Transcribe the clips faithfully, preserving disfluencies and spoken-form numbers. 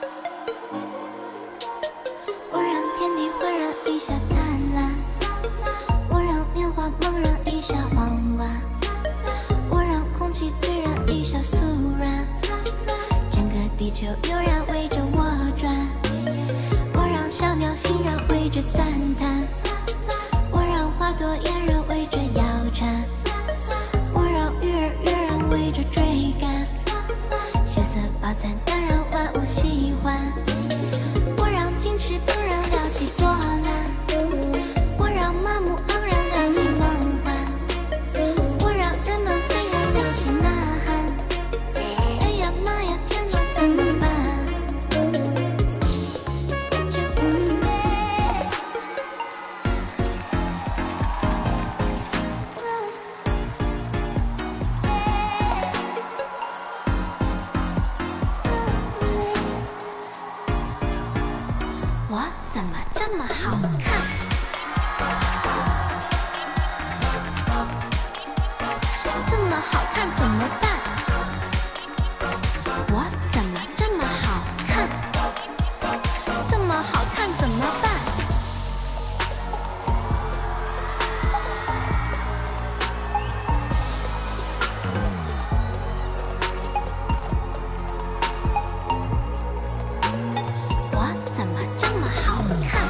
我让天地焕然一下灿烂，我让年华猛然一下慌乱，我让空气醉然一下肃然，整个地球悠然围着我转，我让小鸟欣然围着赞叹，我让花朵嫣然围着摇蝉，我让鱼儿跃然围着追赶，血色饱餐当然万物喜欢，我让矜持怦然撩起波澜，我让麻木盎然撩起梦幻，我让人们纷然撩起呐喊，哎呀妈呀天哪怎么办？我怎么这么好看？这么好看怎么办？我怎么这么好看？这么好看怎么办？我怎么这么好看？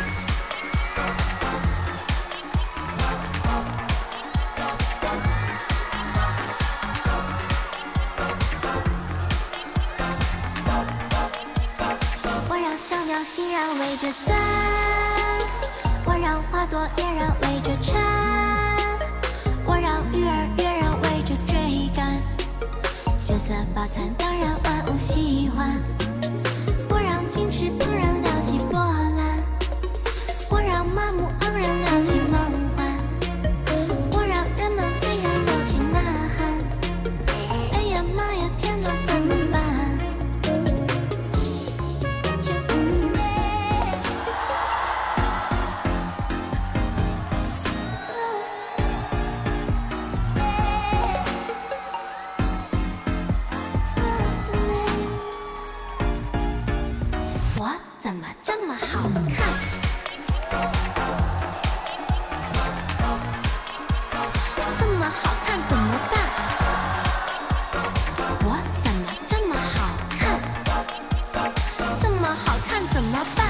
我让小鸟欣然围着赞，我让花朵嫣然围着蝉，我让鱼儿跃然围着追赶，血色饱餐当然万物喜欢，我让矜持怦然撩起波澜，我让麻木盎然撩起梦幻，我让人们纷然撩起呐喊，哎呀妈呀天哪怎么办？我怎么这么好看？这么好看怎么办？我怎么这么好看？这么好看怎么办？